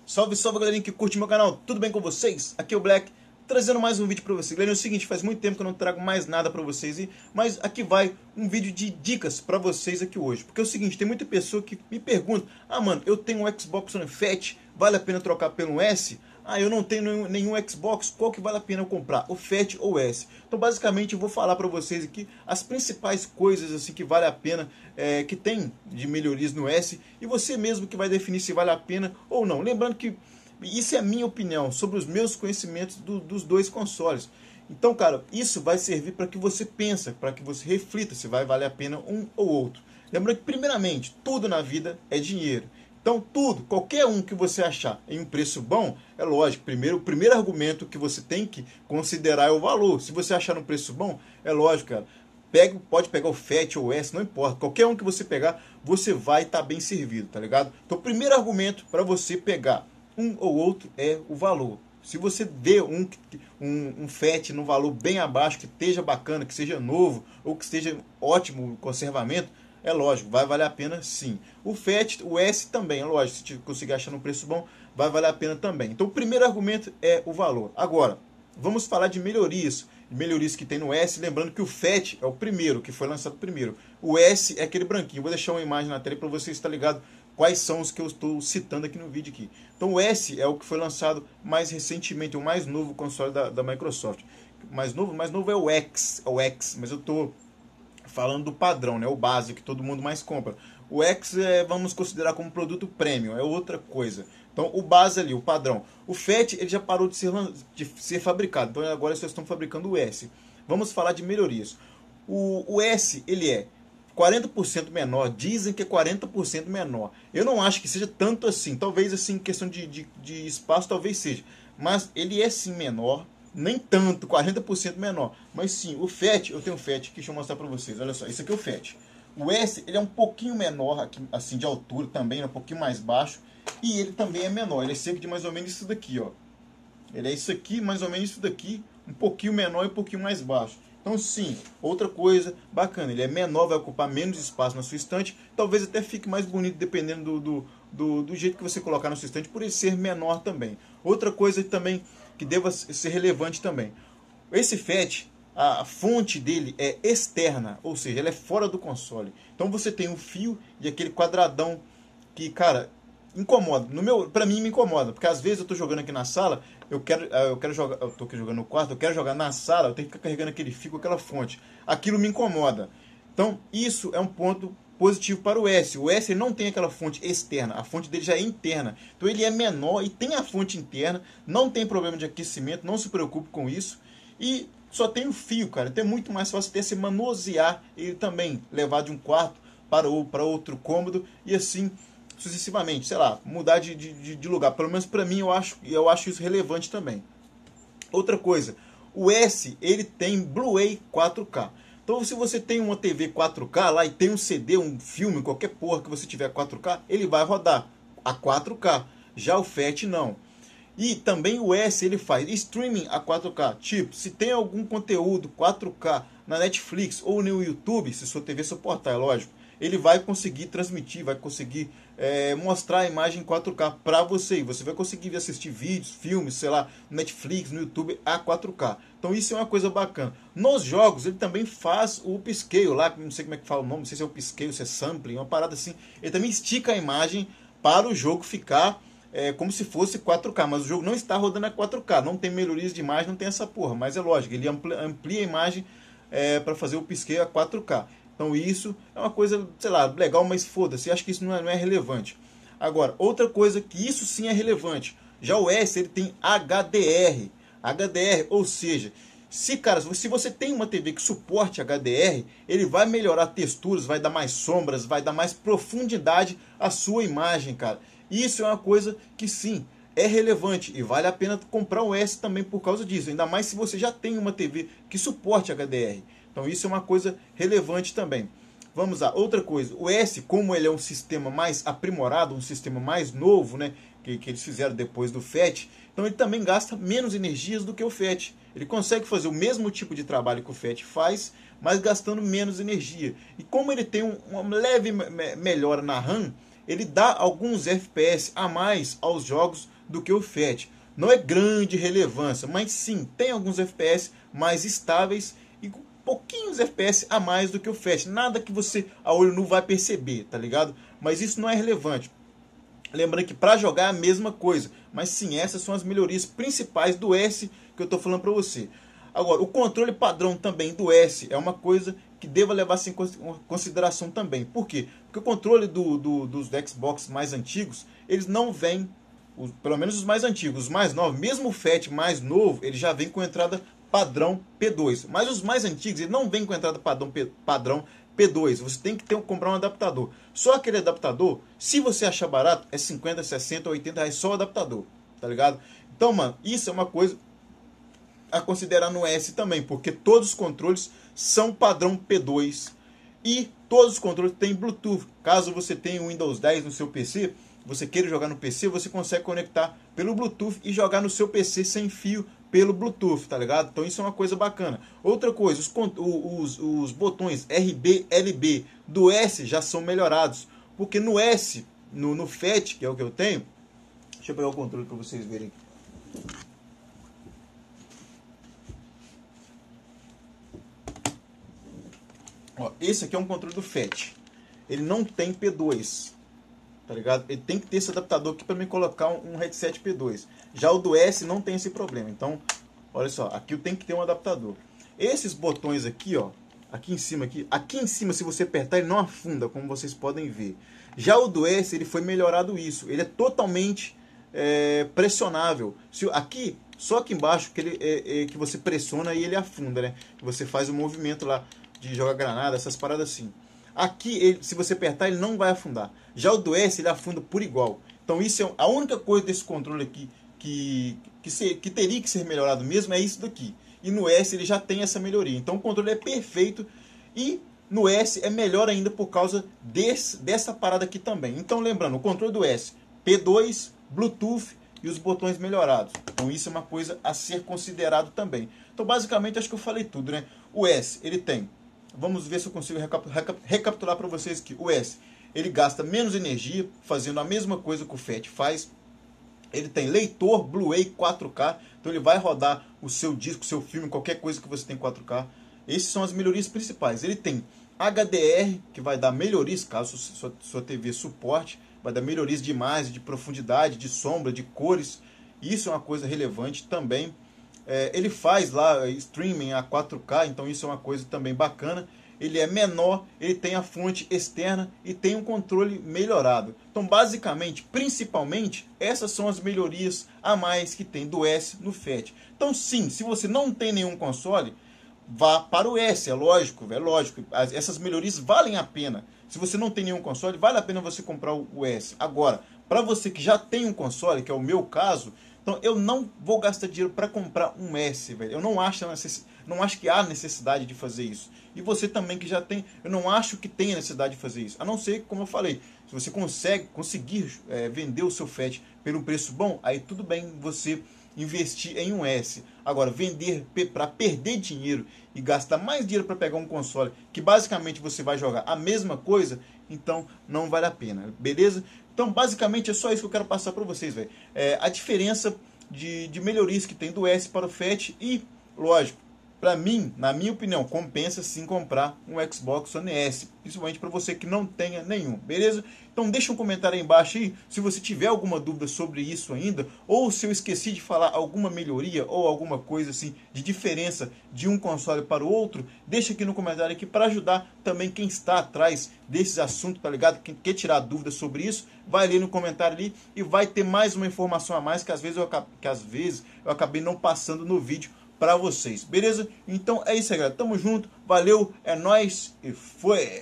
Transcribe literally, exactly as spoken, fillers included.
Salve, salve galerinha que curte meu canal, tudo bem com vocês? Aqui é o Black, trazendo mais um vídeo pra vocês. Galerinha, é o seguinte, faz muito tempo que eu não trago mais nada pra vocês, mas aqui vai um vídeo de dicas pra vocês aqui hoje. Porque é o seguinte, tem muita pessoa que me pergunta: ah mano, eu tenho um Xbox One Fat, vale a pena trocar pelo S? Ah, eu não tenho nenhum, nenhum Xbox, qual que vale a pena eu comprar? O Fat ou o S? Então basicamente eu vou falar pra vocês aqui as principais coisas assim que vale a pena, é, que tem de melhorias no S, e você mesmo que vai definir se vale a pena ou não. Lembrando que isso é a minha opinião sobre os meus conhecimentos do, dos dois consoles. Então, cara, isso vai servir para que você pense, para que você reflita se vai valer a pena um ou outro. Lembrando que, primeiramente, tudo na vida é dinheiro. Então, tudo, qualquer um que você achar em um preço bom, é lógico, primeiro, o primeiro argumento que você tem que considerar é o valor. Se você achar um preço bom, é lógico, cara, pega, pode pegar o Fat ou o S, não importa. Qualquer um que você pegar, você vai estar bem servido, tá ligado? Então, o primeiro argumento para você pegar um ou outro é o valor. Se você vê um, um, um Fat no valor bem abaixo, que esteja bacana, que seja novo, ou que esteja ótimo o conservamento, é lógico, vai valer a pena sim. O Fat, o S também, é lógico, se conseguir achar um preço bom, vai valer a pena também. Então o primeiro argumento é o valor. Agora, vamos falar de melhorias, melhorias que tem no S, lembrando que o Fat é o primeiro, que foi lançado primeiro. O S é aquele branquinho, vou deixar uma imagem na tela para você estar ligado quais são os que eu estou citando aqui no vídeo aqui. Então o S é o que foi lançado mais recentemente, o mais novo console da, da Microsoft. Mais novo, mais novo é o X, é o X, mas eu estou falando do padrão, né, o básico que todo mundo mais compra. O X é, vamos considerar como produto premium, é outra coisa. Então o base ali, o padrão. O Fat ele já parou de ser, de ser fabricado, então agora eles estão fabricando o S. Vamos falar de melhorias. O, o S ele é quarenta por cento menor, dizem que é quarenta por cento menor. Eu não acho que seja tanto assim, talvez assim, questão de, de, de espaço, talvez seja. Mas ele é sim menor, nem tanto, quarenta por cento menor. Mas sim, o Fat, eu tenho um Fat aqui, deixa eu mostrar pra vocês, olha só, esse aqui é o Fat. O S, ele é um pouquinho menor, aqui, assim, de altura também, um pouquinho mais baixo. E ele também é menor, ele é cerca de mais ou menos isso daqui, ó. Ele é isso aqui, mais ou menos isso daqui, um pouquinho menor e um pouquinho mais baixo. Então sim, outra coisa bacana, ele é menor, vai ocupar menos espaço na sua estante, talvez até fique mais bonito dependendo do, do, do, do jeito que você colocar na sua estante, por ele ser menor também. Outra coisa também que deva ser relevante também, esse Fat, a, a fonte dele é externa, ou seja, ela é fora do console. Então você tem um fio e aquele quadradão que, cara, incomoda. No meu, pra mim me incomoda, porque às vezes eu tô jogando aqui na sala, eu quero, eu quero jogar, eu tô aqui jogando no quarto, eu quero jogar na sala, eu tenho que ficar carregando aquele fio com aquela fonte. Aquilo me incomoda. Então, isso é um ponto positivo para o S. O S ele não tem aquela fonte externa, a fonte dele já é interna. Então ele é menor e tem a fonte interna, não tem problema de aquecimento, não se preocupe com isso. E só tem o fio, cara. Então é muito mais fácil até se manusear ele também, levar de um quarto para, o, para outro cômodo e assim sucessivamente, sei lá, mudar de, de, de lugar. Pelo menos para mim eu acho, eu acho isso relevante também. Outra coisa, o S ele tem Blu-ray quatro K. Então se você tem uma T V quatro K lá e tem um C D, um filme, qualquer porra que você tiver quatro K, ele vai rodar a quatro K. Já o Fat não. E também o S ele faz streaming a quatro K. Tipo, se tem algum conteúdo quatro K na Netflix ou no YouTube, se sua T V suportar, é lógico, ele vai conseguir transmitir, vai conseguir é, mostrar a imagem em quatro K para você. E você vai conseguir assistir vídeos, filmes, sei lá, no Netflix, no YouTube a quatro K. Então isso é uma coisa bacana. Nos jogos ele também faz o upscale lá, não sei como é que fala o nome, não sei se é upscale, se é sampling, uma parada assim. Ele também estica a imagem para o jogo ficar é, como se fosse quatro K, mas o jogo não está rodando a quatro K, não tem melhorias de imagem, não tem essa porra. Mas é lógico, ele amplia, amplia a imagem é, para fazer o upscale a quatro K. Então isso é uma coisa, sei lá, legal, mas foda-se, acho que isso não é, não é relevante. Agora, outra coisa que isso sim é relevante, já o S ele tem H D R, H D R, ou seja, se, cara, se você tem uma T V que suporte H D R, ele vai melhorar texturas, vai dar mais sombras, vai dar mais profundidade à sua imagem, cara. Isso é uma coisa que sim, é relevante e vale a pena comprar o S também por causa disso, ainda mais se você já tem uma T V que suporte H D R. Então isso é uma coisa relevante também. Vamos lá, outra coisa, o S, como ele é um sistema mais aprimorado, um sistema mais novo, né, que, que eles fizeram depois do Fat, então ele também gasta menos energias do que o Fat. Ele consegue fazer o mesmo tipo de trabalho que o Fat faz, mas gastando menos energia. E como ele tem um, uma leve me melhora na RAM, ele dá alguns F P S a mais aos jogos do que o Fat. Não é grande relevância, mas sim, tem alguns F P S mais estáveis e com pouquinhos F P S a mais do que o Fat. Nada que você a olho nu vai perceber, tá ligado? Mas isso não é relevante. Lembrando que para jogar é a mesma coisa, mas sim, essas são as melhorias principais do S que eu estou falando para você. Agora, o controle padrão também do S é uma coisa que deva levar-se em consideração também. Por quê? Porque o controle do, do, dos Xbox mais antigos, eles não vêm, os, pelo menos os mais antigos, os mais novos, mesmo o Fat mais novo, ele já vem com entrada padrão P dois. Mas os mais antigos, ele não vem com entrada padrão, padrão P dois. Você tem que ter, comprar um adaptador. Só aquele adaptador, se você achar barato, é cinquenta, sessenta, oitenta reais só o adaptador, tá ligado? Então, mano, isso é uma coisa a considerar no S também, porque todos os controles são padrão P dois e todos os controles têm Bluetooth. Caso você tenha o Windows dez no seu P C, você queira jogar no P C, você consegue conectar pelo Bluetooth e jogar no seu P C sem fio pelo Bluetooth, tá ligado? Então isso é uma coisa bacana. Outra coisa, os, os, os botões R B, L B do S já são melhorados, porque no S, no, no Fat, que é o que eu tenho, deixa eu pegar o controle para vocês verem. Ó, esse aqui é um controle do Fat. Ele não tem P dois, tá ligado? Ele tem que ter esse adaptador aqui para me colocar um headset P dois. Já o do S não tem esse problema. Então, olha só, aqui eu tenho que ter um adaptador. Esses botões aqui, ó, aqui em cima aqui, aqui em cima, se você apertar, ele não afunda, como vocês podem ver. Já o do S, ele foi melhorado isso. Ele é totalmente é, pressionável. Se, aqui, só aqui embaixo que ele é, é, que você pressiona e ele afunda, né? Você faz o movimento lá de jogar granada, essas paradas assim. Aqui, ele, se você apertar, ele não vai afundar. Já o do S, ele afunda por igual. Então, isso é a única coisa desse controle aqui que, que, ser, que teria que ser melhorado mesmo, é isso daqui. E no S, ele já tem essa melhoria. Então, o controle é perfeito. E no S é melhor ainda por causa desse, dessa parada aqui também. Então, lembrando, o controle do S, P dois, Bluetooth e os botões melhorados. Então, isso é uma coisa a ser considerado também. Então, basicamente, acho que eu falei tudo, né? O S, ele tem... Vamos ver se eu consigo recapitular para vocês aqui. O S, ele gasta menos energia, fazendo a mesma coisa que o Fat faz. Ele tem leitor Blu-ray quatro K, então ele vai rodar o seu disco, o seu filme, qualquer coisa que você tem quatro K. Essas são as melhorias principais. Ele tem H D R, que vai dar melhorias, caso sua, sua T V suporte, vai dar melhorias de imagem, de profundidade, de sombra, de cores. Isso é uma coisa relevante também. É, ele faz lá streaming a quatro K, então isso é uma coisa também bacana. Ele é menor, ele tem a fonte externa e tem um controle melhorado. Então, basicamente, principalmente, essas são as melhorias a mais que tem do S no Fat. Então, sim, se você não tem nenhum console, vá para o S, é lógico, é lógico. As, essas melhorias valem a pena. Se você não tem nenhum console, vale a pena você comprar o, o S. Agora, para você que já tem um console, que é o meu caso, então eu não vou gastar dinheiro para comprar um S, velho. Eu não acho, não acho que há necessidade de fazer isso. E você também que já tem, eu não acho que tenha necessidade de fazer isso. A não ser, como eu falei, se você consegue conseguir é, vender o seu Fat pelo preço bom, aí tudo bem você investir em um S. Agora, vender para perder dinheiro e gastar mais dinheiro para pegar um console que basicamente você vai jogar a mesma coisa, então não vale a pena, beleza? Então, basicamente, é só isso que eu quero passar para vocês, velho. É, a diferença de, de melhorias que tem do S para o Fat e, lógico, para mim, na minha opinião, compensa sim comprar um Xbox One S, principalmente para você que não tenha nenhum, beleza? Então deixa um comentário aí embaixo aí, se você tiver alguma dúvida sobre isso ainda, ou se eu esqueci de falar alguma melhoria ou alguma coisa assim de diferença de um console para o outro, deixa aqui no comentário aqui para ajudar também quem está atrás desses assuntos, tá ligado? Quem quer tirar dúvidas sobre isso, vai ali no comentário ali e vai ter mais uma informação a mais que às vezes eu, que às vezes eu acabei não passando no vídeo para vocês, beleza? Então é isso aí, galera. Tamo junto, valeu, é nóis e foi!